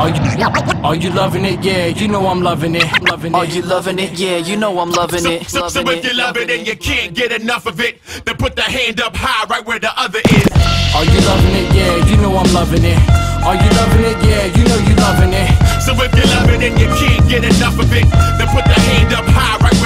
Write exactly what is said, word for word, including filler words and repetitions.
Are you, are you loving it? Yeah, you know I'm loving it. Loving it. Are you loving it? Yeah, you know I'm loving So, it. so, so Loving if you it, love it loving and you can't get enough of it, then put the hand up high right where the other is. Are you loving it? Yeah, you know I'm loving it. Are you loving it? Yeah, you know you loving it. So if you love it and you can't get enough of it, then put the hand up high right